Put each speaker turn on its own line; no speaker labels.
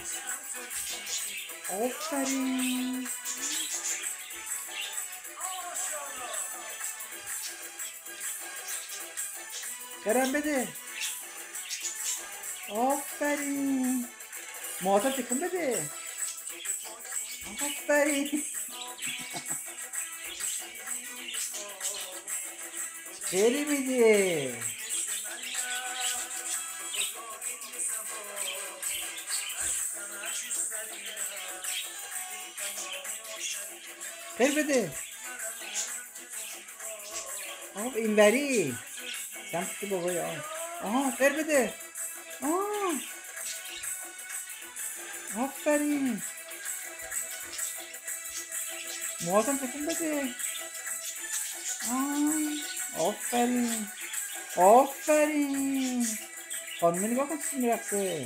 آفرین. کرم بده. آفرین. موهاتو تکون بده. آفرین. خیلی میده. خیلی بده. اینوری سمت بابای خیر بده. آفرین. موهاتم تکون بده. آفرین. آفرین. خانومه نگاه کن چی میرقصه.